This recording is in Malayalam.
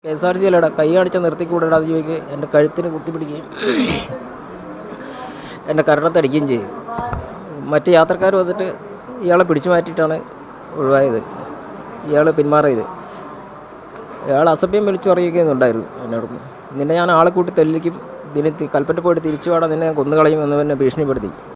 KSRTC കൈ കാണിച്ച നിർത്തിക്കൂടാതെ ചോദിക്കുക എൻ്റെ കഴുത്തിന് കുത്തിപ്പിടിക്കുകയും എൻ്റെ കരണത്തടിക്കുകയും ചെയ്തു. മറ്റ് യാത്രക്കാർ വന്നിട്ട് ഇയാളെ പിടിച്ചു മാറ്റിയിട്ടാണ് ഒഴിവായത്. ഇയാൾ പിന്മാറിയത്. ഇയാൾ അസഭ്യം വിളിച്ചു പറയുകയുന്നുണ്ടായിരുന്നു എന്നോട്. നിന്നെ ഞാൻ ആളെ കൂട്ടി തെല്ലിക്കും, ഇതിന് കൽപ്പറ്റ പോയിട്ട് തിരിച്ചു പാടാൻ നിന്നെ കൊന്നുകളയും എന്ന് തന്നെ ഭീഷണിപ്പെടുത്തി.